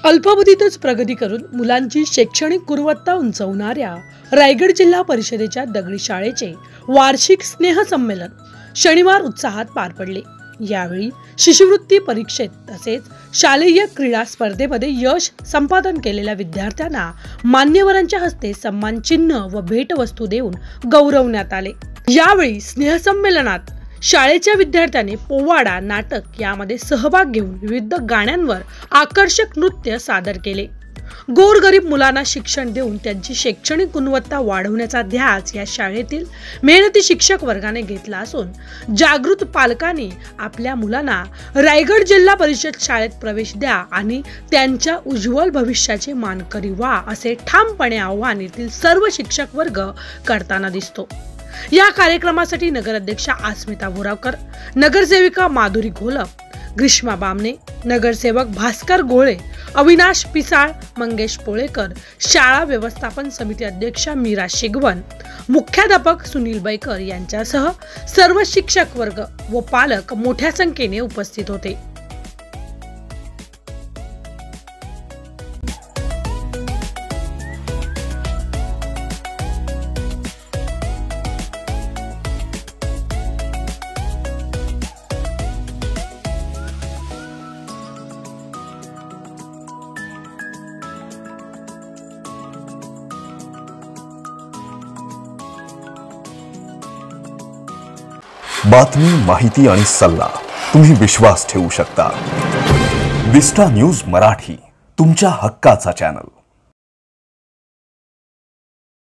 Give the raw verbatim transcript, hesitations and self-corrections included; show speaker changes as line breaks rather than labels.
अल्पावधीतच प्रगती करून मुलांची शैक्षणिक गुणवत्ता उंचावणाऱ्या रायगड जिल्हा परिषदेच्या दगडी शाळेचे वार्षिक स्नेहसंमेलन शनिवार उत्साहात पार पडले। यावेळी शिष्यवृत्ती परीक्षेत तसेच शालेय क्रीडा स्पर्धेमध्ये यश संपादन केलेल्या विद्यार्थ्यांना मान्यवरांच्या हस्ते सन्मान चिन्ह व भेटवस्तू देऊन गौरवण्यात आले। यावेळी स्नेहसंमेलनात शाळेच्या विद्यार्थ्यांनी पोवाडा, नाटक यामध्ये सहभाग घेऊन विविध गाण्यांवर आकर्षक नृत्य सादर केले। गोरगरीब मुलांना शिक्षण देऊन त्यांची शैक्षणिक गुणवत्ता वाढवण्याचा ध्यास या शाळेतील मेहनती शिक्षक वर्गाने घेतला असून जागृत पालकांनी आपल्या मुलांना रायगड जिल्हा परिषद शाळेत प्रवेश द्या आणि त्यांच्या उज्ज्वल भविष्याचे मानकरी व्हा असे ठामपणे आवाहन येथील सर्व शिक्षक वर्ग करताना दिसतो। या कार्यक्रमासाठी नगराध्यक्षा अस्मिता बोरावकर, नगरसेविका माधुरी घोलप, ग्रीष्मा बामणे, नगरसेवक भास्कर गोळे, अविनाश पिसाळ, मंगेश पोळेकर, शाळा व्यवस्थापन समिती अध्यक्षा मीरा शिगवन, मुख्याध्यापक सुनील बैकर यांच्यासह सर्व शिक्षक वर्ग व पालक मोठ्या संख्येने उपस्थित होते।
बातमी, माहिती आणि सल्ला तुम्ही विश्वास ठेवू शकता। विस्टा न्यूज मराठी, तुमच्या हक्काचा चॅनल।